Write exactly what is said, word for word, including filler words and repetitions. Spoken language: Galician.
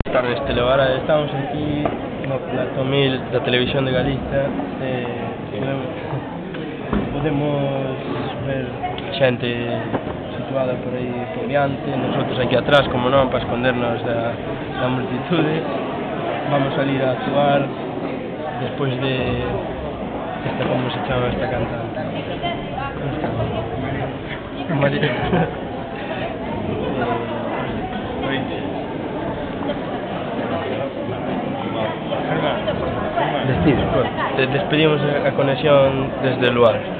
Boas tardes, Televara. Estamos aquí no plato mil da Televisión de Galicia. eh, podemos, podemos ver xente situada por aí por diante, nosotros aquí atrás, como non, para escondernos da, da multitude. Vamos a salir a actuar despois de esta, como se chama esta cantante, María. Despedimos a conexión desde el lugar.